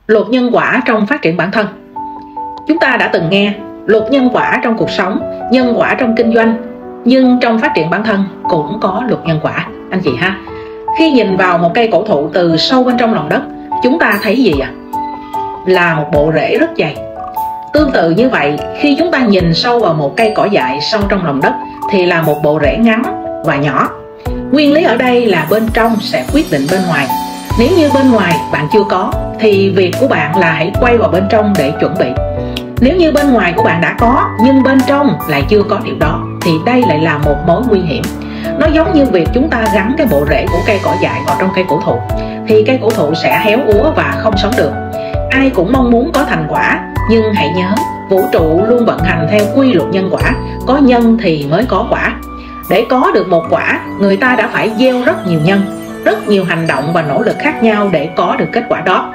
Luật nhân quả trong phát triển bản thân. Chúng ta đã từng nghe luật nhân quả trong cuộc sống, nhân quả trong kinh doanh, nhưng trong phát triển bản thân cũng có luật nhân quả anh chị ha. Khi nhìn vào một cây cổ thụ từ sâu bên trong lòng đất, chúng ta thấy gì ạ? Là một bộ rễ rất dày. Tương tự như vậy, khi chúng ta nhìn sâu vào một cây cỏ dại sâu trong lòng đất thì là một bộ rễ ngắn và nhỏ. Nguyên lý ở đây là bên trong sẽ quyết định bên ngoài. Nếu như bên ngoài bạn chưa có thì việc của bạn là hãy quay vào bên trong để chuẩn bị. Nếu như bên ngoài của bạn đã có nhưng bên trong lại chưa có điều đó thì đây lại là một mối nguy hiểm. Nó giống như việc chúng ta gắn cái bộ rễ của cây cỏ dại vào trong cây cổ thụ thì cây cổ thụ sẽ héo úa và không sống được. Ai cũng mong muốn có thành quả, nhưng hãy nhớ vũ trụ luôn vận hành theo quy luật nhân quả, có nhân thì mới có quả. Để có được một quả, người ta đã phải gieo rất nhiều nhân, rất nhiều hành động và nỗ lực khác nhau để có được kết quả đó.